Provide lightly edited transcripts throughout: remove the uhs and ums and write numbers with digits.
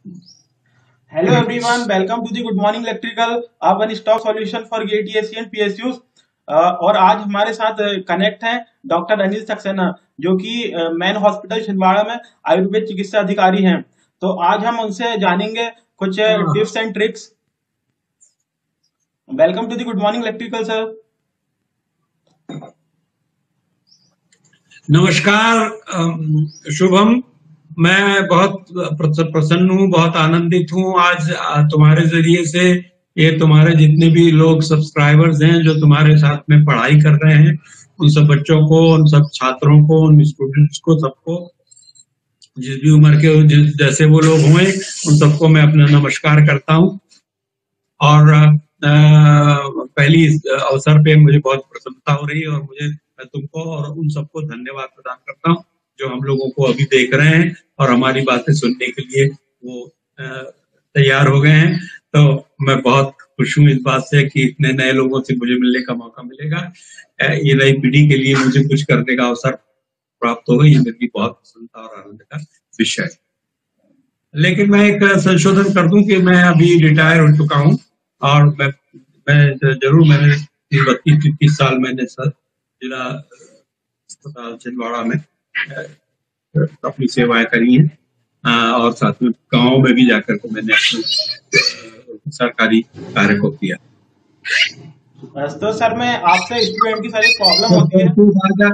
Hello everyone, welcome to the Good Morning Electrical, a one stop solution for GATE, SC and PSUs। और आज हमारे साथ connect हैं doctor Anil Saxena, जो कि मैन हॉस्पिटल छिंदवाड़ा में आयुर्वेद चिकित्सा अधिकारी हैं। तो आज हम उनसे जानेंगे कुछ tips and tricks. Welcome to the good morning electrical sir. नमस्कार शुभम, मैं बहुत प्रसन्न हूँ, बहुत आनंदित हूँ आज तुम्हारे जरिए से ये तुम्हारे जितने भी लोग सब्सक्राइबर्स हैं जो तुम्हारे साथ में पढ़ाई कर रहे हैं, उन सब बच्चों को, उन सब छात्रों को, उन स्टूडेंट्स को, सबको, जिस भी उम्र के जैसे वो लोग हुए, उन सबको मैं अपना नमस्कार करता हूँ। और पहली अवसर पे मुझे बहुत प्रसन्नता हो रही है और मैं तुमको और उन सबको धन्यवाद प्रदान करता हूँ जो हम लोगों को अभी देख रहे हैं और हमारी बातें सुनने के लिए वो तैयार हो गए हैं। तो मैं बहुत खुश हूँ इस बात से कि इतने नए लोगों से मुझे मिलने का मौका मिलेगा। ये नई पीढ़ी के लिए मुझे कुछ करने का अवसर प्राप्त होगा, ये मेरी बहुत प्रसन्नता और आनंद का विषय है। लेकिन मैं एक संशोधन कर दूं कि मैं अभी रिटायर हो चुका हूँ और मैं जरूर मैंने 32-33 साल मैंने सर जिला अस्पताल छिंदवाड़ा में अपनी सेवाएं करी हैं और साथ में गाँव में भी जाकर के मैंने अपने सरकारी कार्य को किया। तो सर मैं आपसे स्टूडेंट की सारी प्रॉब्लम होती है।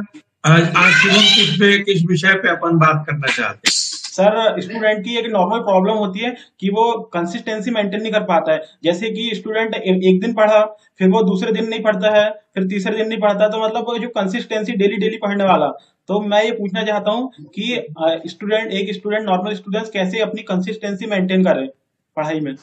आज किस विषय पे अपन बात करना चाहते हैं? सर स्टूडेंट की एक नॉर्मल प्रॉब्लम होती है कि वो कंसिस्टेंसी मेंटेन नहीं कर पाता है। जैसे कि स्टूडेंट एक दिन पढ़ा, फिर वो दूसरे दिन नहीं पढ़ता है, फिर तीसरे दिन नहीं पढ़ता, तो मतलब वो जो कंसिस्टेंसी डेली डेली पढ़ने वाला। तो मैं ये पूछना चाहता हूँ कि एक स्टूडेंट नॉर्मल स्टूडेंट कैसे अपनी कंसिस्टेंसी मेंटेन करे पढ़ाई में।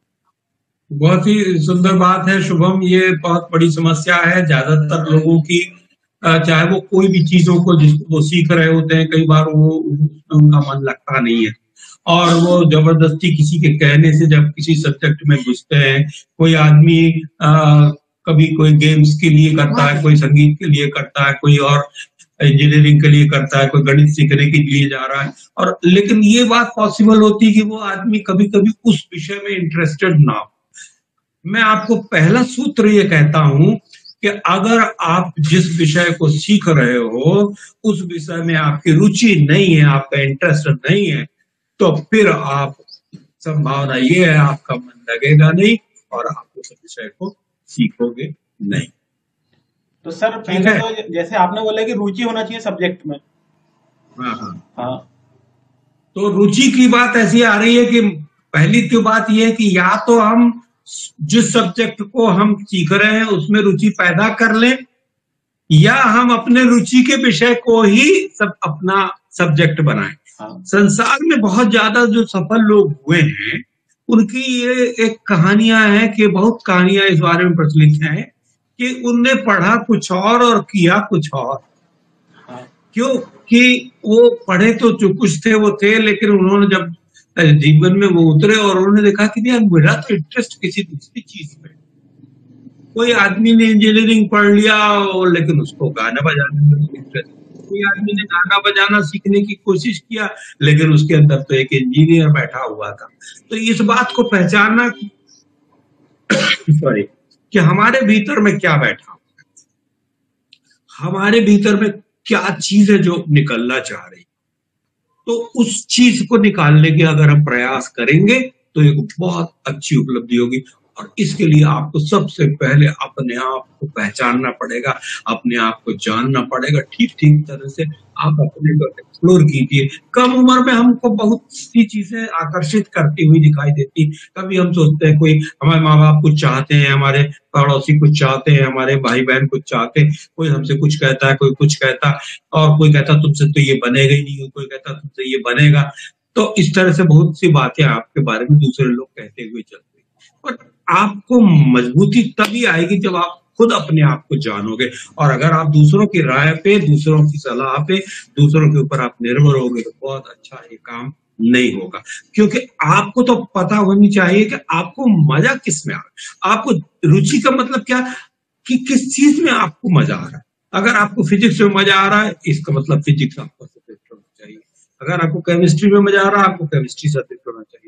बहुत ही सुंदर बात है शुभम, ये बहुत बड़ी समस्या है ज्यादातर लोगों की। चाहे वो कोई भी चीजों को जिसको वो सीख रहे होते हैं, कई बार वो उनका मन लगता नहीं है और वो जबरदस्ती किसी के कहने से जब किसी सब्जेक्ट में घुसते हैं, कोई आदमी कभी कोई गेम्स के लिए करता है, कोई संगीत के लिए करता है, कोई और इंजीनियरिंग के लिए करता है, कोई गणित सीखने के लिए जा रहा है, और लेकिन ये बात पॉसिबल होती है कि वो आदमी कभी कभी उस विषय में इंटरेस्टेड ना हो। मैं आपको पहला सूत्र ये कहता हूं कि अगर आप जिस विषय को सीख रहे हो उस विषय में आपकी रुचि नहीं है, आपका इंटरेस्ट नहीं है, तो फिर आप संभावना ये है आपका मन लगेगा नहीं और आप उस विषय को सीखोगे नहीं। तो सर पहले तो जैसे आपने बोला कि रुचि होना चाहिए सब्जेक्ट में। हाँ। तो रुचि की बात ऐसी आ रही है कि पहली तो बात यह है कि या तो हम जिस सब्जेक्ट को हम सीख रहे हैं उसमें रुचि पैदा कर लें, या हम अपने रुचि के विषय को ही सब अपना सब्जेक्ट बनाएं। संसार में बहुत ज्यादा जो सफल लोग हुए हैं उनकी ये एक कहानियां हैं कि बहुत कहानियां इस बारे में प्रचलित हैं कि उनने पढ़ा कुछ और किया कुछ और। क्यों कि वो पढ़े तो जो कुछ थे वो थे, लेकिन उन्होंने जब जीवन में वो उतरे और उन्होंने देखा कि यार मेरा तो इंटरेस्ट किसी दूसरी चीज में। कोई आदमी ने इंजीनियरिंग पढ़ लिया लेकिन उसको गाना बजाने में इंटरेस्ट, कोई आदमी ने गाना बजाना सीखने की कोशिश किया लेकिन उसके अंदर तो एक इंजीनियर बैठा हुआ था। तो इस बात को पहचानना सॉरी कि हमारे भीतर में क्या बैठा हुआ है, हमारे भीतर में क्या चीज है जो निकलना चाह रही, तो उस चीज को निकालने के अगर हम प्रयास करेंगे तो एक बहुत अच्छी उपलब्धि होगी। और इसके लिए आपको सबसे पहले अपने आप को पहचानना पड़ेगा, अपने आप को जानना पड़ेगा ठीक तरह से। आप अपने को एक्सप्लोर कीजिए। कम उम्र में हमको बहुत सी चीजें आकर्षित करती हुई दिखाई देती। कभी हम सोचते हैं कोई हमारे माँ बाप कुछ चाहते हैं, हमारे पड़ोसी कुछ चाहते हैं, हमारे भाई बहन कुछ चाहते हैं, कोई हमसे कुछ कहता है, कोई कुछ कहता है, और कोई कहता तुमसे तो ये बनेगा ही नहीं, कोई कहता तुमसे ये बनेगा। तो इस तरह से बहुत सी बातें आपके बारे में दूसरे लोग कहते हुए चलते हैं। पर आपको मजबूती तभी आएगी जब आप खुद अपने आप को जानोगे। और अगर आप दूसरों की राय पे, दूसरों की सलाह पे, दूसरों के ऊपर आप निर्भर होगे तो बहुत अच्छा ये काम नहीं होगा। क्योंकि आपको तो पता होनी चाहिए कि आपको मजा किस में आ रहा है। आपको रुचि का मतलब क्या कि किस चीज में आपको मजा आ रहा है। अगर आपको फिजिक्स में मजा आ रहा है इसका मतलब फिजिक्स आपका सब्जेक्ट होना चाहिए। अगर आपको केमिस्ट्री में मजा आ रहा है आपको केमिस्ट्री सब्जेक्ट होना चाहिए।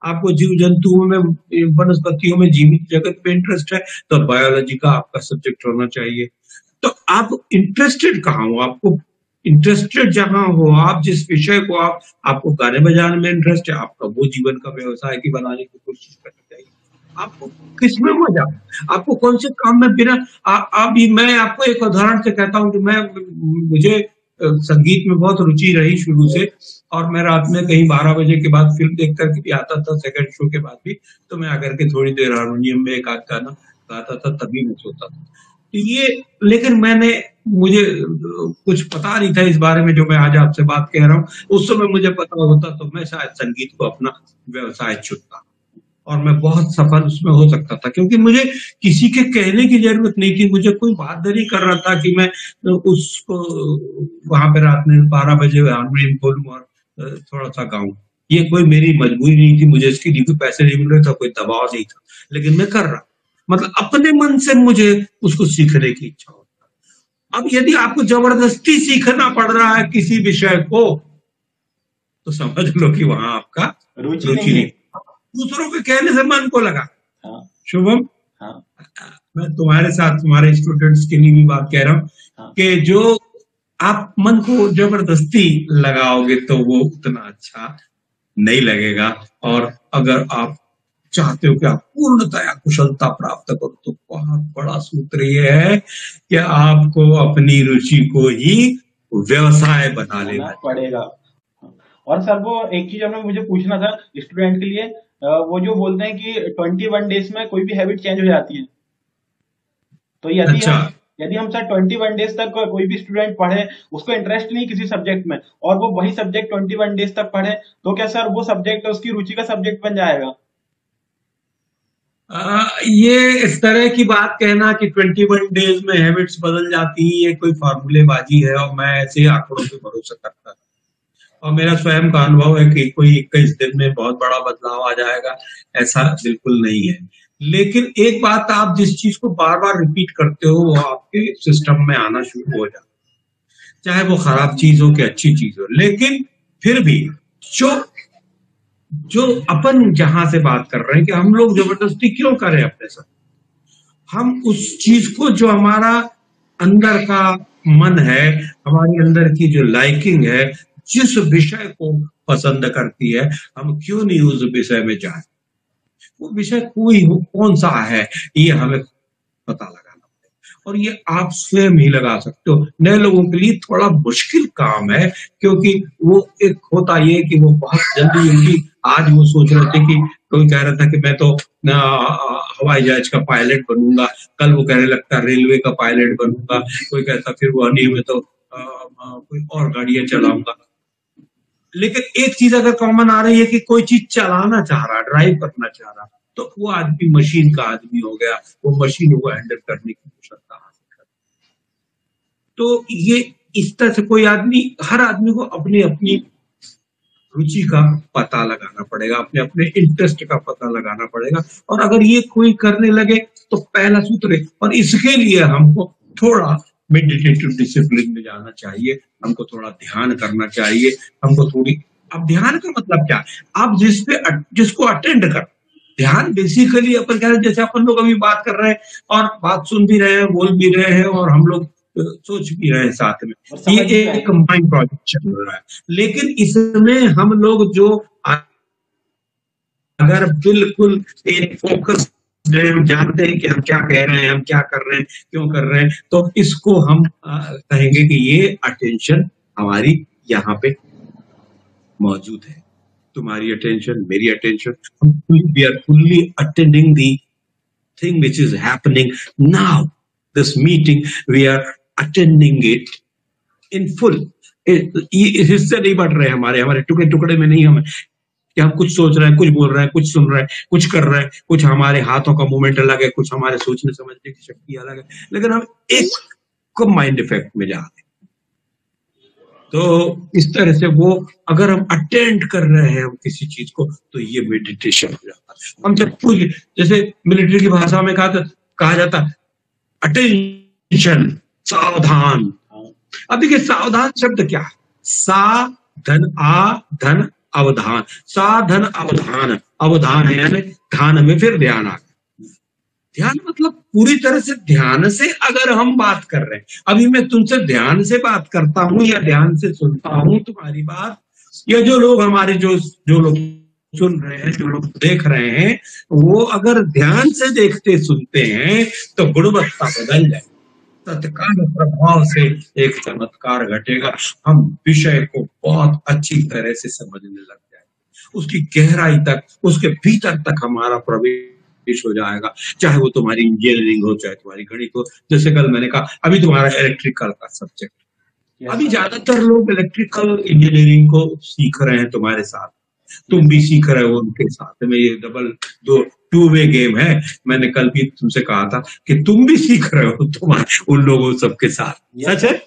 आपको जीव जंतुओं में, वनस्पतियों में, जीवित जगत में इंटरेस्ट है तो बायोलॉजी का आपका सब्जेक्ट होना चाहिए। तो आप इंटरेस्टेड कहाँ हो, आपको इंटरेस्टेड जहां हो, आप जिस विषय को आपको गाने बजाने में इंटरेस्ट है, आपका वो जीवन का व्यवसाय की बनाने की कोशिश करनी चाहिए। आपको किसमें मजा, आपको कौन से काम में बिना अभी मैं आपको एक उदाहरण से कहता हूँ कि मुझे संगीत में बहुत रुचि रही शुरू से, और मैं रात में कहीं 12 बजे के बाद फिल्म देख करके भी आता था, सेकंड शो के बाद भी, तो मैं आकर के थोड़ी देर हारमोनियम में एक आध गाना गाता था, तभी मैं सोता था। ये लेकिन मुझे कुछ पता नहीं था इस बारे में जो मैं आज आपसे बात कह रहा हूँ। उस समय मुझे पता होता तो मैं शायद संगीत को अपना व्यवसाय चुनता और मैं बहुत सफल उसमें हो सकता था, क्योंकि मुझे किसी के कहने की जरूरत नहीं थी, मुझे कोई बात नहीं कर रहा था कि मैं उसको वहां पे रात में 12 बजे हारमोनियम खोलूं और थोड़ा सा गाऊं। ये कोई मेरी मजबूरी नहीं थी, मुझे इसके लिए कोई पैसे नहीं मिल रहे था, कोई दबाव नहीं था, लेकिन मैं कर रहा, मतलब अपने मन से मुझे उसको सीखने की इच्छा होता। अब यदि आपको जबरदस्ती सीखना पड़ रहा है किसी विषय को, तो समझ लो कि वहां आपका रुचि नहीं। दूसरों के कहने से मन को लगा। हाँ। शुभम, हाँ। मैं तुम्हारे साथ तुम्हारे स्टूडेंट्स के लिए भी बात कह रहा हूँ। हाँ। कि जो आप मन को जबरदस्ती लगाओगे तो वो उतना अच्छा नहीं लगेगा, और अगर आप चाहते हो कि आप पूर्णतया कुशलता प्राप्त करो तो बहुत बड़ा सूत्र ये है कि आपको अपनी रुचि को ही व्यवसाय बना लेना पड़ेगा। और सर वो एक चीज हमें मुझे पूछना था स्टूडेंट के लिए, वो जो बोलते हैं कि 21 डेज में कोई भी हैबिट चेंज हो जाती है, तो यदि हम सर 21 डेज तक कोई भी स्टूडेंट पढ़े, उसको इंटरेस्ट नहीं किसी सब्जेक्ट में, और वो वही सब्जेक्ट 21 डेज तक पढ़े, तो क्या सर वो सब्जेक्ट उसकी रुचि का सब्जेक्ट बन जाएगा? ये इस तरह की बात कहना कि 21 डेज में हैबिट्स बदल जाती है, ये कोई फार्मूलेबाजी है, और मैं ऐसे आंकड़ों पे भरोसा करता हूँ। और मेरा स्वयं का अनुभव है कि कोई 21 दिन में बहुत बड़ा बदलाव आ जाएगा, ऐसा बिल्कुल नहीं है। लेकिन एक बात, आप जिस चीज को बार बार रिपीट करते हो वो आपके सिस्टम में आना शुरू हो जाता है, चाहे वो खराब चीज हो कि अच्छी चीज हो। लेकिन फिर भी जो अपन जहां से बात कर रहे हैं कि हम लोग जबरदस्ती क्यों करें अपने साथ, हम उस चीज को जो हमारा अंदर का मन है, हमारे अंदर की जो लाइकिंग है, जिस विषय को पसंद करती है, हम क्यों नहीं उस विषय में जाए। वो विषय कोई हो, कौन सा है, ये हमें पता लगाना पड़ेगा, और ये आप स्वयं ही लगा सकते हो। नए लोगों के लिए थोड़ा मुश्किल काम है, क्योंकि वो एक होता ये कि वो बहुत जल्दी आज वो सोच रहे थे कि कोई कह रहा था कि मैं तो हवाई जहाज का पायलट बनूंगा, कल वो कहने लगता रेलवे का पायलट बनूंगा, कोई कहता फिर वो में तो कोई और गाड़ियां चलाऊंगा। लेकिन एक चीज अगर कॉमन आ रही है कि कोई चीज चलाना चाह रहा, ड्राइव करना चाह रहा, तो वो आदमी मशीन का आदमी हो गया, वो मशीन को हैंडल करने की क्षमता हासिल कर। तो ये इस तरह से कोई आदमी, हर आदमी को अपनी अपनी रुचि का पता लगाना पड़ेगा, अपने अपने इंटरेस्ट का पता लगाना पड़ेगा, और अगर ये कोई करने लगे तो पहला सूत्र है। और इसके लिए हमको थोड़ा मेडिटेटिव डिसिप्लिन में जाना चाहिए, हमको थोड़ा ध्यान करना चाहिए, हमको थोड़ी, अब ध्यान का मतलब क्या है, आप जिसको अटेंड कर, ध्यान बेसिकली अपन कह रहे हैं, जैसे अपन लोग अभी बात कर रहे हैं और बात सुन भी रहे हैं, बोल भी रहे हैं, और हम लोग सोच भी रहे हैं साथ में, ये एक माइंड प्रोजेक्ट चल रहा है। लेकिन इसमें हम लोग जो अगर बिल्कुल एक फोकस, हम जानते हैं कि हम क्या कह रहे हैं, हम क्या कर रहे हैं, क्यों कर रहे हैं, तो इसको हम कहेंगे कि ये अटेंशन हमारी यहाँ पे मौजूद है। तुम्हारी अटेंशन, मेरी attention, we are fully attending the thing which is happening now. This meeting, we are attending it in full. ये हिस्से नहीं बढ़ रहे हमारे टुकड़े टुकड़े में नहीं, हमें कि हम कुछ सोच रहे हैं, कुछ बोल रहे हैं, कुछ सुन रहे हैं, कुछ कर रहे हैं, कुछ हमारे हाथों का मूवमेंट अलग है, कुछ हमारे सोचने समझने की शक्ति अलग है, लेकिन हम एक माइंड इफेक्ट में जा रहे हैं। तो इस तरह से वो अगर हम अटेंड कर रहे हैं हम किसी चीज को, तो ये मेडिटेशन हो जाता है। हम जब कुछ, जैसे मिलिट्री की भाषा में कहा जाता है अटेंशन, सावधान। अब देखिए सावधान शब्द क्या है, सा धन आ धन अवधान, साधन अवधान, अवधान है, यानी ध्यान में फिर ध्यान आ गया। ध्यान मतलब पूरी तरह से ध्यान से अगर हम बात कर रहे हैं, अभी मैं तुमसे ध्यान से बात करता हूं या ध्यान से सुनता हूं तुम्हारी बात, या जो लोग हमारे जो लोग सुन रहे हैं, जो लोग देख रहे हैं, वो अगर ध्यान से देखते सुनते हैं तो गुणवत्ता बदल जाए, तत्काल प्रभाव से एक चमत्कार घटेगा। हम विषय को बहुत अच्छी तरह से समझने लग जाए, उसकी गहराई तक, उसके भीतर तक हमारा प्रवेश हो जाएगा। चाहे वो तुम्हारी इंजीनियरिंग हो, चाहे तुम्हारी गणित हो। जैसे कल मैंने कहा, अभी तुम्हारा इलेक्ट्रिकल का सब्जेक्ट, अभी ज्यादातर लोग इलेक्ट्रिकल इंजीनियरिंग को सीख रहे हैं तुम्हारे साथ, तुम भी सीख रहे हो उनके साथ में। ये डबल टू वे गेम है। मैंने कल भी तुमसे कहा था कि तुम भी सीख रहे हो तुम्हारे उन लोगों सबके साथ। सच है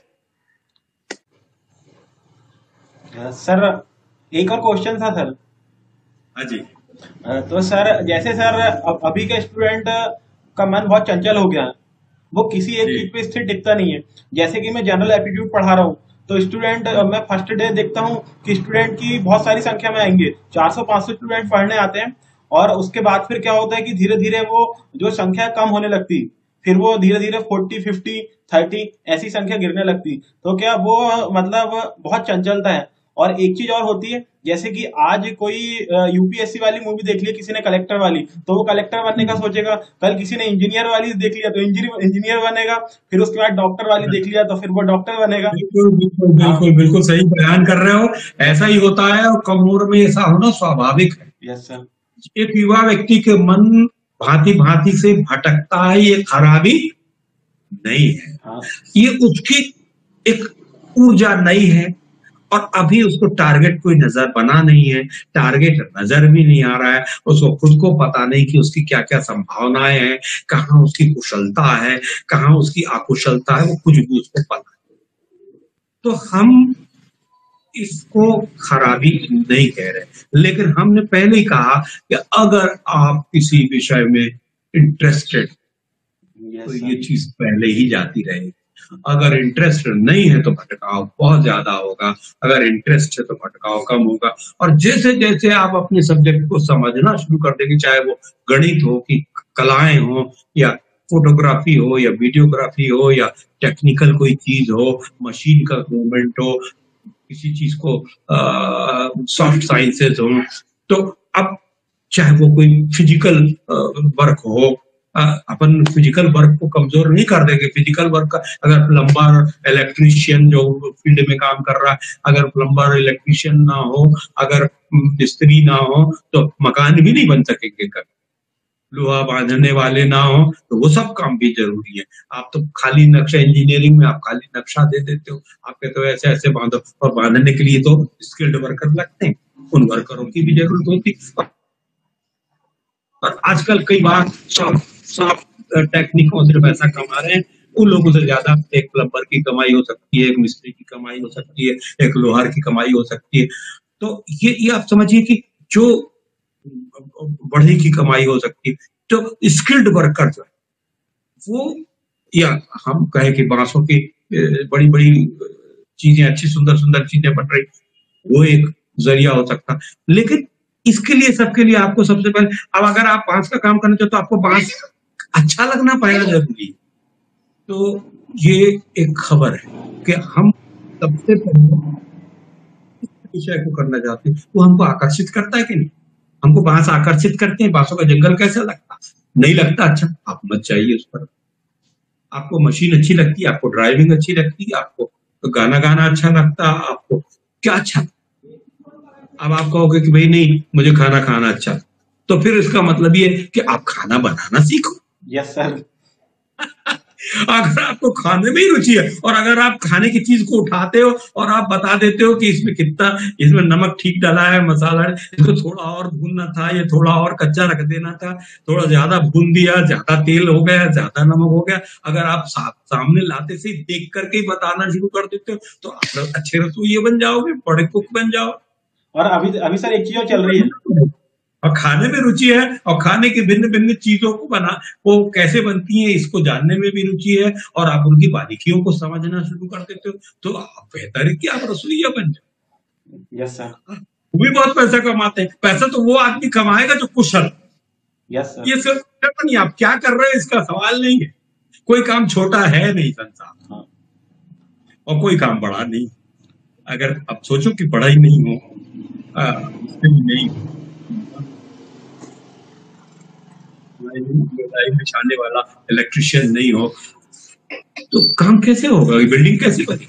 सर। एक और क्वेश्चन था सर। हाँ जी। तो सर जैसे सर अभी का स्टूडेंट का मन बहुत चंचल हो गया है, वो किसी एक चीज पे स्थिर टिकता नहीं है। जैसे कि मैं जनरल एप्टीट्यूड पढ़ा रहा हूँ, तो स्टूडेंट मैं फर्स्ट डे देखता हूँ कि स्टूडेंट की बहुत सारी संख्या में आएंगे, 400-500 स्टूडेंट पढ़ने आते हैं। और उसके बाद फिर क्या होता है कि धीरे धीरे वो जो संख्या कम होने लगती, फिर वो धीरे धीरे 40, 50, 30 ऐसी संख्या गिरने लगती। तो क्या वो मतलब बहुत चंचलता है। और एक चीज और होती है, जैसे कि आज कोई यूपीएससी वाली मूवी देख ली किसी ने, कलेक्टर वाली, तो वो कलेक्टर बनने का सोचेगा। कल किसी ने इंजीनियर वाली देख लिया तो इंजीनियर बनेगा। फिर उसके बाद डॉक्टर वाली देख लिया तो फिर वो डॉक्टर बनेगा। बिल्कुल बिल्कुल बिल्कुल बिल्कुल सही बयान कर रहे हो। ऐसा ही होता है, और कम उम्र में ऐसा होना स्वाभाविक है। Yes sir. एक युवा व्यक्ति के मन भांति भांति से भटकता है, ये खराबी नहीं है। हाँ। ये उसकी एक ऊर्जा नहीं है, और अभी उसको टारगेट कोई नजर बना नहीं है, टारगेट नजर भी नहीं आ रहा है। उसको खुद को पता नहीं कि उसकी क्या क्या संभावनाएं हैं, कहाँ उसकी कुशलता है, कहाँ उसकी अकुशलता है, वो कुछ भी उसको पता नहीं। तो हम इसको खराबी नहीं कह रहे, लेकिन हमने पहले ही कहा कि अगर आप किसी विषय में इंटरेस्टेड, तो ये चीज पहले ही जाती रहेगी। अगर इंटरेस्ट नहीं है तो भटकाव बहुत ज्यादा होगा, अगर इंटरेस्ट है तो भटकाव कम होगा। और जैसे जैसे आप अपने सब्जेक्ट को समझना शुरू कर देंगे, चाहे वो गणित हो कि कलाएं हो, या फोटोग्राफी हो, या वीडियोग्राफी हो, या टेक्निकल कोई चीज हो, मशीन का मूवमेंट हो, किसी चीज को सॉफ्ट साइंसेज हो, तो अब चाहे वो कोई फिजिकल वर्क हो, अपन फिजिकल वर्क को कमजोर नहीं कर देंगे। फिजिकल वर्क का अगर प्लम्बर इलेक्ट्रीशियन जो फील्ड में काम कर रहा है, अगर प्लम्बर इलेक्ट्रीशियन ना हो, अगर मिस्त्री ना हो, तो मकान भी नहीं बन सकेंगे। कभी लोहा बांधने वाले ना हो, तो वो सब काम भी जरूरी है। आप तो खाली नक्शा, इंजीनियरिंग में आप खाली नक्शा दे देते हो, आपके तो ऐसे ऐसे बांधो, और बांधने के लिए तो स्किल्ड वर्कर लगते हैं, उन वर्करों की भी जरूरत होती। और आजकल कई बार सब टेक्निकों से पैसा कमा रहे हैं, उन लोगों से ज्यादा एक प्लम्बर की कमाई हो सकती है, एक मिस्त्री की कमाई हो सकती है, एक लोहार की कमाई हो सकती है। तो ये आप समझिए कि जो बढ़ई की कमाई हो सकती है, तो स्किल्ड वर्कर जो है वो, या हम कहें कि बांसों की बड़ी बड़ी चीजें, अच्छी सुंदर सुंदर चीजें बन रही, वो एक जरिया हो सकता। लेकिन इसके लिए, सबके लिए आपको सबसे पहले, अब अगर आप बांस का काम करना चाहते तो आपको बांस अच्छा लगना पड़ेगा जरूरी है। तो ये एक खबर है कि हम सबसे पहले विषय को करना चाहते हैं, वो हमको आकर्षित करता है कि नहीं? हमको बांस आकर्षित करते हैं, बांसों का जंगल कैसा लगता? नहीं लगता। अच्छा, आप मत चाहिए उस पर। आपको मशीन अच्छी लगती है, आपको ड्राइविंग अच्छी लगती है, आपको तो गाना गाना अच्छा लगता है, आपको क्या अच्छा। अब आप कहोगे कि भाई नहीं, मुझे खाना खाना अच्छा, तो फिर इसका मतलब ये कि आप खाना बनाना सीखो। Yes sir. अगर आपको खाने में ही रुचि है, और अगर आप खाने की चीज को उठाते हो और आप बता देते हो कि इसमें कितना, इसमें नमक ठीक डाला है, मसाला है, इसको थोड़ा और भूनना था, ये थोड़ा और कच्चा रख देना था, थोड़ा ज्यादा भून दिया, ज्यादा तेल हो गया, ज्यादा नमक हो गया, अगर आप सामने लाते से देख करके ही बताना शुरू कर देते हो, तो आप अच्छे रसोइये बन जाओगे, बड़े कुक बन जाओ। और अभी सर एक चीज और चल रही है, और खाने में रुचि है, और खाने की भिन्न भिन्न चीजों को वो कैसे बनती है इसको जानने में भी रुचि है, और आप उनकी बारीकियों को समझना शुरू कर देते हो, तो आप बेहतर है कि आप रसोइया बन जाओ। Yes sir. वो भी बहुत पैसा कमाते हैं। पैसा तो वो आदमी कमाएगा जो कुशल। Yes sir. ये सिर्फ नहीं, आप क्या कर रहे हैं इसका सवाल नहीं है। कोई काम छोटा है नहीं संसार, हाँ। और कोई काम बड़ा नहीं। अगर आप सोचो कि बड़ा ही नहीं हो, नहीं बिछाने वाला इलेक्ट्रिशियन नहीं हो, तो काम कैसे होगा, बिल्डिंग कैसे बनेगी?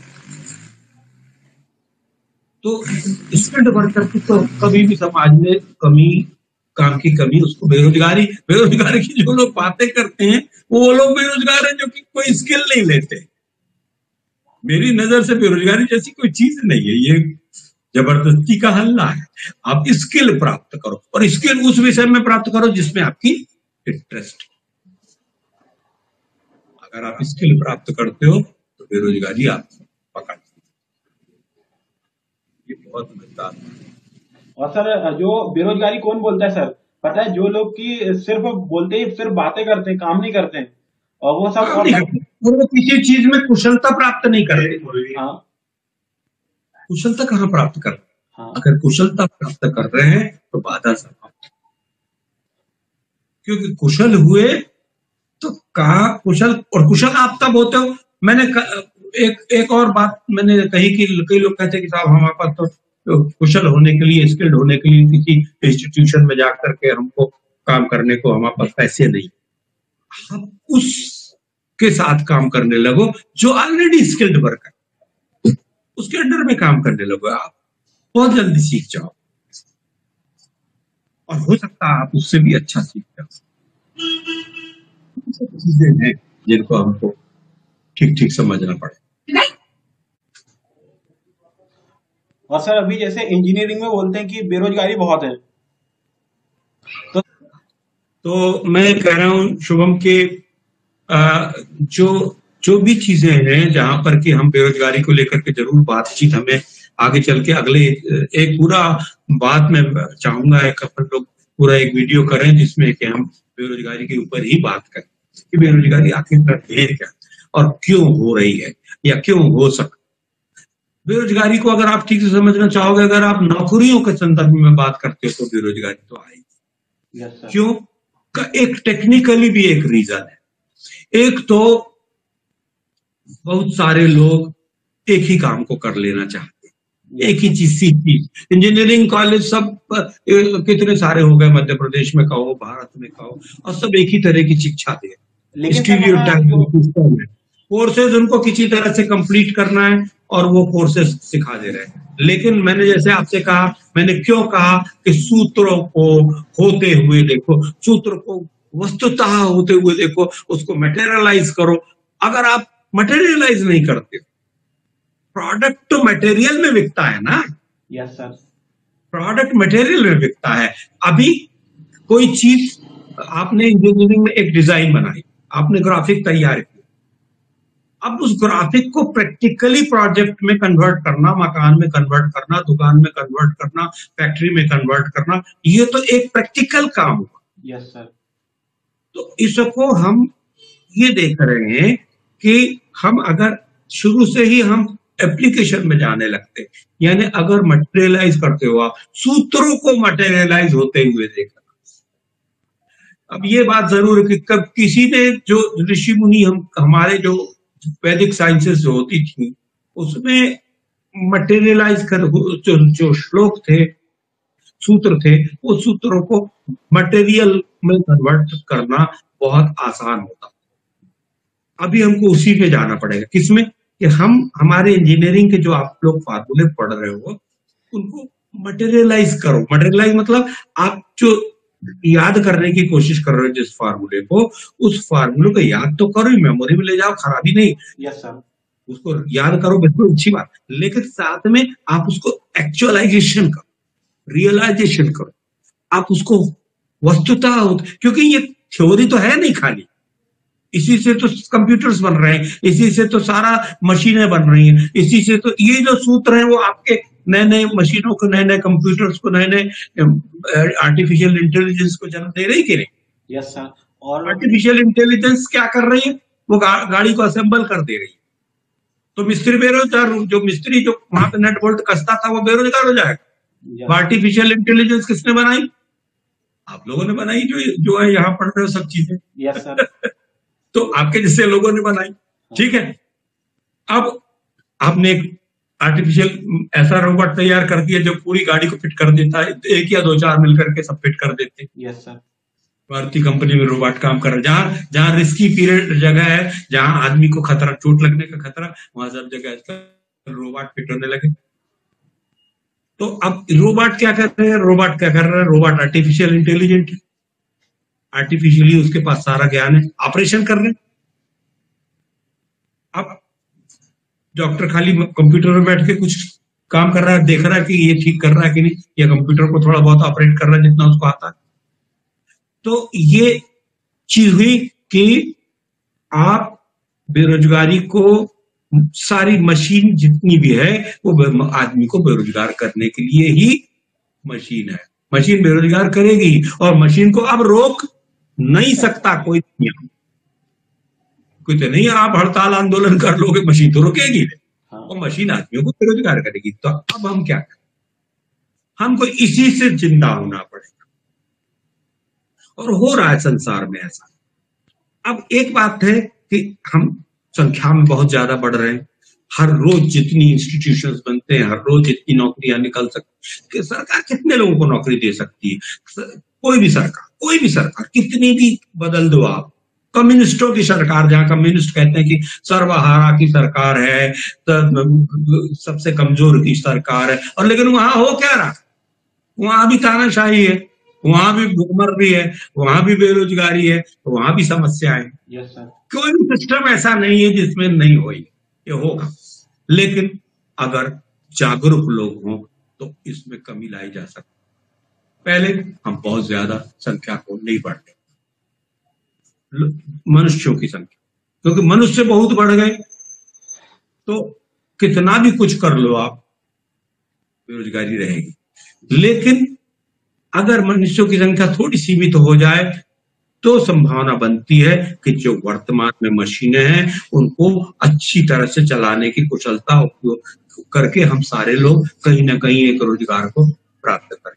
तो स्किल्ड वर्कर की तो कभी भी समाज में कमी, काम की कमी, उसको बेरोजगारी की जो लोग बातें करते हैं वो लोग बेरोजगार हैं जो कि कोई स्किल नहीं लेते। मेरी नजर से बेरोजगारी जैसी कोई चीज नहीं है, ये जबरदस्ती का हल्ला है। आप स्किल प्राप्त करो, और स्किल उस विषय में प्राप्त करो जिसमें आपकी इंटरेस्ट। अगर आप स्किल प्राप्त करते हो तो बेरोजगारी आप पकड़, ये बहुत मजेदार है। और सर जो बेरोजगारी कौन बोलता है सर? पता है, जो लोग की सिर्फ बोलते ही सिर्फ बातें करते हैं, काम नहीं करते हैं, और वो सब और वो किसी चीज में कुशलता प्राप्त नहीं करते। हाँ। कुशलता कहाँ प्राप्त कर? हाँ। अगर कुशलता प्राप्त कर रहे हैं तो बाधा समाप्त, क्योंकि कुशल हुए तो कहा कुशल, और कुशल आप तब होते हो। मैंने एक और बात मैंने कही कि कई लोग कहते हैं कि साहब हमारे पास तो कुशल होने के लिए, स्किल्ड होने के लिए किसी इंस्टीट्यूशन में जाकर के हमको काम करने को हमारे पास पैसे नहीं। आप उसके साथ काम करने लगो जो ऑलरेडी स्किल्ड वर्कर, उसके अंडर में काम करने लगो, आप बहुत जल्दी सीख जाओ, और हो सकता है आप उससे भी अच्छा सीख जाओ। चीजें हैं जिनको हमको ठीक ठीक समझना पड़े। और सर अभी जैसे इंजीनियरिंग में बोलते हैं कि बेरोजगारी बहुत है, तो मैं कह रहा हूं शुभम के जो भी चीजें हैं जहां पर कि हम बेरोजगारी को लेकर के जरूर बातचीत हमें आगे चल के अगले एक पूरा बात में चाहूंगा एक अपन लोग पूरा एक वीडियो करें जिसमें कि हम बेरोजगारी के ऊपर ही बात करें कि बेरोजगारी आखिर है क्या और क्यों हो रही है या क्यों हो सकती। बेरोजगारी को अगर आप ठीक से समझना चाहोगे, अगर आप नौकरियों के संदर्भ में बात करते हो तो बेरोजगारी तो आएगी। क्यों? एक टेक्निकली भी एक रीजन है। एक तो बहुत सारे लोग एक ही काम को कर लेना चाहते हैं, एक ही चीज सीखी। इंजीनियरिंग कॉलेज सब कितने सारे हो गए, मध्य प्रदेश में कहो, भारत में कहो, और सब एक ही तरह की शिक्षा दे। कोर्सेज उनको किसी तरह से कंप्लीट करना है और वो कोर्सेज सिखा दे रहे हैं। लेकिन मैंने जैसे आपसे कहा, मैंने क्यों कहा कि सूत्रों को होते हुए देखो, सूत्र को वस्तुतः होते हुए देखो, उसको मटेरियलाइज करो। अगर आप मटेरियलाइज नहीं करते, प्रोडक्ट तो मटेरियल में बिकता है ना। Yes sir. प्रोडक्ट मटेरियल में बिकता है। अभी कोई चीज आपने इंजीनियरिंग में एक डिजाइन बनाई, आपने ग्राफिक तैयार किया, अब उस ग्राफिक को प्रैक्टिकली प्रोजेक्ट में कन्वर्ट करना, मकान में कन्वर्ट करना, दुकान में कन्वर्ट करना, फैक्ट्री में कन्वर्ट करना, ये तो एक प्रैक्टिकल काम हुआ। Yes sir. तो इसको हम ये देख रहे हैं कि हम अगर शुरू से ही हम एप्लीकेशन में जाने लगते, यानी अगर मटेरियलाइज करते हो आप, सूत्रों को मटेरियलाइज होते हुए देखना। अब ये बात जरूर है कि कब किसी ने जो ऋषि मुनि हमारे जो वैदिक साइंसेस जो होती थी उसमें मटेरियलाइज कर जो श्लोक थे, सूत्र थे, वो सूत्रों को मटेरियल में कन्वर्ट करना बहुत आसान होता। अभी हमको उसी पे जाना पड़ेगा। किसमें? कि हम हमारे इंजीनियरिंग के जो आप लोग फार्मूले पढ़ रहे हो उनको मटेरियलाइज करो। मटेरियलाइज मतलब आप जो याद करने की कोशिश कर रहे हो जिस फार्मूले को, उस फार्मूले को याद तो करो, मेमोरी में ले जाओ, खराबी नहीं। Yes sir. उसको याद करो, बिल्कुल अच्छी बात, लेकिन साथ में आप उसको एक्चुअलाइजेशन करो, रियलाइजेशन करो, आप उसको वस्तुतः, क्योंकि ये थ्योरी तो है नहीं खाली, इसी से तो कंप्यूटर्स बन रहे हैं, इसी से तो सारा मशीनें बन रही हैं, इसी से तो ये जो सूत्र हैं वो आपके नए नए मशीनों को, नए नए कंप्यूटर्स को, नए नए आर्टिफिशियल इंटेलिजेंस को जन्म दे रही कि नहीं? Yes sir. और आर्टिफिशियल इंटेलिजेंस क्या कर रही है? वो गाड़ी को असेंबल कर दे रही है। तो मिस्त्री बेरोजगार, जो मिस्त्री जो वहां पे नट बोल्ट कसता था वो बेरोजगार हो जाएगा। यस आर्टिफिशियल इंटेलिजेंस किसने बनाई? आप लोगों ने बनाई, जो जो है यहाँ पढ़ रहे हो सब चीजें। Yes sir. तो आपके जैसे लोगों ने बनाई, ठीक है। अब आपने एक आर्टिफिशियल ऐसा रोबोट तैयार कर दिया जो पूरी गाड़ी को फिट कर देता है, एक या दो चार मिलकर के सब फिट कर देते हैं। Yes sir. भारतीय कंपनी में रोबोट काम कर रहा है, जहां जहां रिस्की पीरियड जगह है, जहां आदमी को खतरा, चोट लगने का खतरा, वहां सब जगह रोबोट फिट होने लगे। तो अब रोबोट क्या कर रहे हैं? रोबोट क्या कर रहा है? रोबोट आर्टिफिशियल इंटेलिजेंट है, आर्टिफिशियली उसके पास सारा ज्ञान है, ऑपरेशन कर रहे हैं। अब डॉक्टर खाली कंप्यूटर में बैठ के कुछ काम कर रहा है, देख रहा है कि ये ठीक कर रहा है कि नहीं, या कंप्यूटर को थोड़ा बहुत ऑपरेट कर रहा है जितना उसको आता है। तो ये चीज हुई कि आप बेरोजगारी को, सारी मशीन जितनी भी है वो आदमी को बेरोजगार करने के लिए ही मशीन है। मशीन बेरोजगार करेगी और मशीन को अब रोक नहीं सकता कोई दुनिया। कोई तो नहीं, आप हड़ताल आंदोलन कर लोगे, मशीन तो रुकेगी और मशीन आदमियों को बेरोजगार करेगी। तो अब हम क्या करें? हमको इसी से जिंदा होना पड़ेगा, और हो रहा है संसार में ऐसा। अब एक बात है कि हम संख्या में बहुत ज्यादा बढ़ रहे हैं, हर रोज जितनी इंस्टीट्यूशंस बनते हैं, हर रोज जितनी नौकरियां निकल सकती, सरकार कितने लोगों को नौकरी दे सकती है? कोई भी सरकार कितनी भी बदल दो आप, कम्युनिस्टों की सरकार, जहां कम्युनिस्ट कहते हैं कि सर्वहारा की सरकार है, सबसे कमजोर की सरकार है, और लेकिन वहां हो क्या रहा? वहां भी तानाशाही है, वहां भी भूखमरी है, वहां भी बेरोजगारी है, वहां भी समस्याएं है। Yes sir. कोई भी सिस्टम ऐसा नहीं है जिसमें नहीं होगी, ये होगा। लेकिन अगर जागरूक लोग हों तो इसमें कमी लाई जा सकती। पहले हम बहुत ज्यादा संख्या को नहीं बढ़ते, मनुष्यों की संख्या, क्योंकि मनुष्य बहुत बढ़ गए तो कितना भी कुछ कर लो आप, बेरोजगारी रहेगी। लेकिन अगर मनुष्यों की संख्या थोड़ी सीमित हो जाए तो संभावना बनती है कि जो वर्तमान में मशीनें हैं उनको अच्छी तरह से चलाने की कुशलता उपयोग करके हम सारे लोग कहीं ना कहीं एक रोजगार को प्राप्त करें।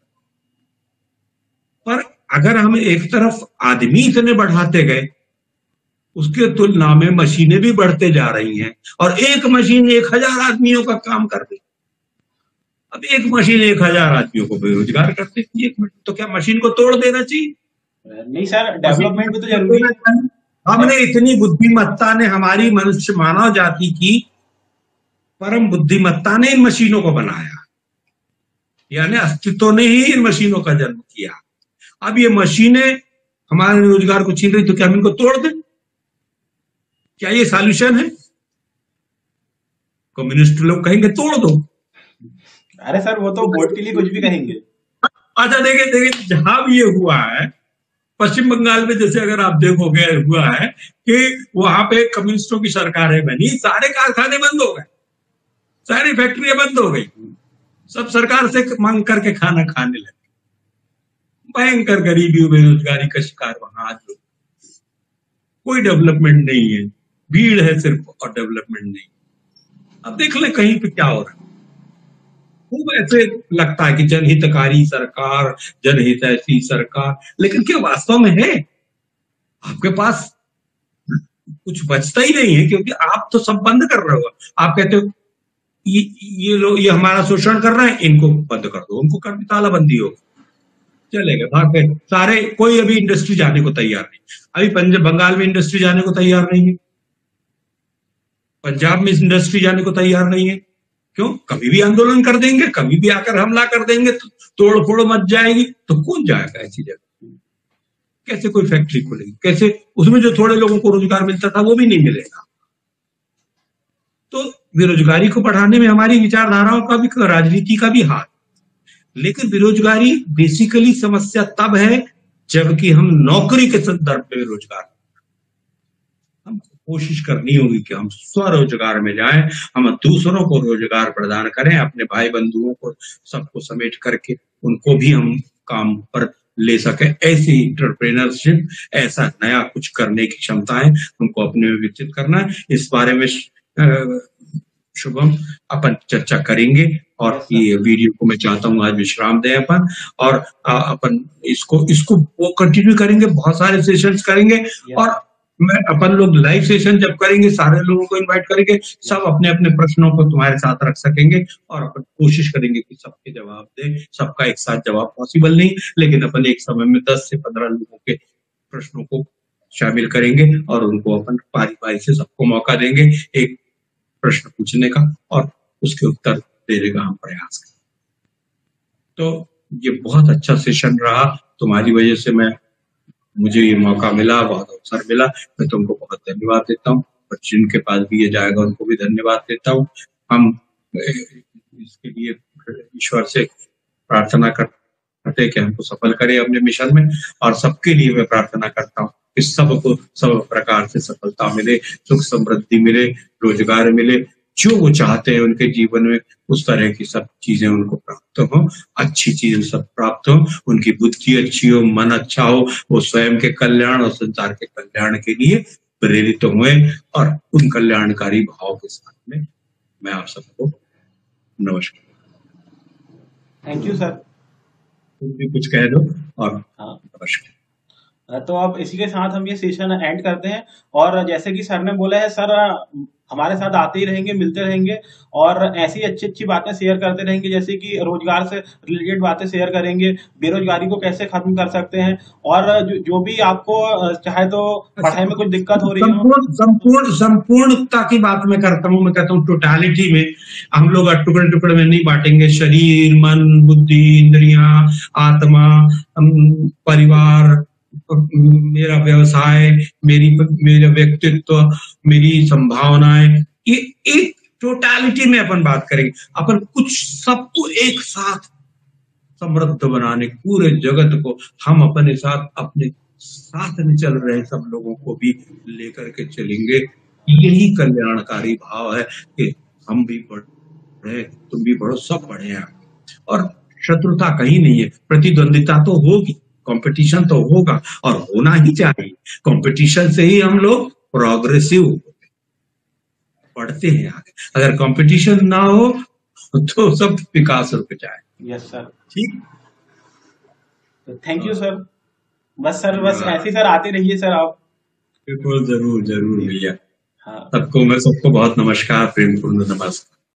पर अगर हम एक तरफ आदमी इतने बढ़ाते गए, उसके तुलना में मशीनें भी बढ़ते जा रही हैं, और एक मशीन 1000 आदमियों का काम कर रही। अब एक मशीन 1000 आदमियों को बेरोजगार करते, एक मिनट, तो क्या मशीन को तोड़ देना चाहिए? नहीं सर, डेवलपमेंट भी तो जरूरी है। हमने इतनी बुद्धिमत्ता ने, हमारी मनुष्य मानव जाति की परम बुद्धिमत्ता ने इन मशीनों को बनाया, यानी अस्तित्व ने ही इन मशीनों का जन्म किया। अब ये मशीनें हमारे रोजगार को छीन रही, तो क्या हम इनको तोड़ दें? क्या ये सॉल्यूशन है? कम्युनिस्ट लोग कहेंगे तोड़ दो। अरे सर, वो तो वोट के लिए कुछ भी कहेंगे। अच्छा देखिए, जहां भी ये हुआ है, पश्चिम बंगाल में जैसे अगर आप देखोगे, हुआ है कि वहां पे कम्युनिस्टों की सरकारें बनी, सारे कारखाने बंद हो गए, सारी फैक्ट्रियां बंद हो गई, सब सरकार से मांग करके खाना खाने लगे। भयंकर गरीबी, बेरोजगारी का शिकार वहां आज लोग। कोई डेवलपमेंट नहीं है, भीड़ है सिर्फ और डेवलपमेंट नहीं। अब देख ले कहीं पे क्या हो रहा है। खूब ऐसे लगता है कि जनहितकारी सरकार, जनहितैषी सरकार, लेकिन क्या वास्तव में है? आपके पास कुछ बचता ही नहीं है, क्योंकि आप तो सब बंद कर रहे हो। आप कहते हो ये लोग, ये हमारा शोषण कर रहे हैं, इनको बंद कर दो, उनको कर तालाबंदी हो, चलेगा, भाग गए सारे। कोई अभी इंडस्ट्री जाने को तैयार नहीं, अभी पंजाब बंगाल में इंडस्ट्री जाने को तैयार नहीं है, पंजाब में इंडस्ट्री जाने को तैयार नहीं है। क्यों? कभी भी आंदोलन कर देंगे, कभी भी आकर हमला कर देंगे, तो तोड़ फोड़ मच जाएगी, तो कौन जाएगा ऐसी जगह? कैसे कोई फैक्ट्री खुलेगी? कैसे उसमें जो थोड़े लोगों को रोजगार मिलता था वो भी नहीं मिलेगा। तो बेरोजगारी को बढ़ाने में हमारी विचारधाराओं का भी, राजनीति का भी हाथ। लेकिन बेरोजगारी बेसिकली समस्या तब है जबकि हम नौकरी के संदर्भ में बेरोजगार। हमको कोशिश करनी होगी कि हम स्वरोजगार में जाएं, हम दूसरों को रोजगार प्रदान करें, अपने भाई बंधुओं को सबको समेट करके उनको भी हम काम पर ले सके। ऐसी इंटरप्रेन्योरशिप, ऐसा नया कुछ करने की क्षमताएं हमको अपने में विकसित करना है। इस बारे में शुभम, अपन चर्चा करेंगे। और यस सर। ये वीडियो को मैं चाहता हूँ आज विश्राम दें अपन, और अपन इसको इसको वो कंटिन्यू करेंगे, बहुत सारे सेशंस करेंगे। यस और सर। मैं अपन लोग लाइव सेशन जब करेंगे, सारे लोगों को इनवाइट करेंगे, सब यस सर। अपने अपने प्रश्नों को तुम्हारे साथ रख सकेंगे, और अपन कोशिश करेंगे कि सबके जवाब दें। सबका एक साथ जवाब पॉसिबल नहीं, लेकिन अपन एक समय में 10 से 15 लोगों के प्रश्नों को शामिल करेंगे, और उनको अपन पारी पारी से सबको मौका देंगे एक प्रश्न पूछने का, और उसके उत्तर देने का हम प्रयास करें। तो ये बहुत अच्छा सेशन रहा, तुम्हारी वजह से मुझे ये मौका मिला, बहुत अवसर मिला। मैं तुमको बहुत धन्यवाद देता हूँ, और जिनके पास भी ये जाएगा उनको भी धन्यवाद देता हूँ। हम इसके लिए ईश्वर से प्रार्थना करते हैं कि हमको सफल करे अपने मिशन में, और सबके लिए मैं प्रार्थना करता हूँ कि सबको सब प्रकार से सफलता मिले, सुख समृद्धि मिले, रोजगार मिले, जो वो चाहते हैं उनके जीवन में उस तरह की सब चीजें उनको प्राप्त हो, अच्छी चीजें सब प्राप्त हो, उनकी बुद्धि अच्छी हो, मन अच्छा हो, वो स्वयं के कल्याण और संसार के कल्याण के लिए प्रेरित हुए, और उन कल्याणकारी भाव के साथ में मैं आप सबको नमस्कार। Thank you sir. तुम भी कुछ कह दो, और हाँ, नमस्कार। तो अब इसी के साथ हम ये सेशन एंड करते हैं। और जैसे कि सर ने बोला है, सर हमारे साथ आते ही रहेंगे, मिलते रहेंगे, और ऐसी अच्छी अच्छी बातें शेयर करते रहेंगे, जैसे कि रोजगार से रिलेटेड बातें शेयर करेंगे, बेरोजगारी को कैसे खत्म कर सकते हैं, और जो भी आपको चाहे तो पढ़ाई में कुछ दिक्कत हो रही हो। संपूर्णता की बात मैं करता हूँ, मैं कहता हूँ टोटालिटी में हम लोग टुकड़े टुकड़े में नहीं बांटेंगे। शरीर, मन, बुद्धि, इंद्रियां, आत्मा, परिवार, मेरा व्यवसाय, मेरा व्यक्तित्व, मेरी संभावनाएं, ये एक टोटालिटी में अपन बात करेंगे। अपन कुछ सबको एक साथ समृद्ध बनाने, पूरे जगत को हम अपने साथ में चल रहे सब लोगों को भी लेकर के चलेंगे। यही कल्याणकारी भाव है कि हम भी बढ़े, तुम भी बढ़ो, सब बढ़े हैं। और शत्रुता कहीं नहीं है, प्रतिद्वंदिता तो होगी, कंपटीशन तो होगा, और होना ही चाहिए। कंपटीशन से ही हम लोग प्रोग्रेसिव बढ़ते हैं आगे। अगर कंपटीशन ना हो तो सब विकास रुक जाए। Yes sir. ठीक, तो थैंक यू सर। बस सर, बस ऐसे ही सर आते रहिए सर आप। बिल्कुल, जरूर जरूर भैया। हाँ। सबको बहुत नमस्कार, प्रेमपूर्ण नमस्कार।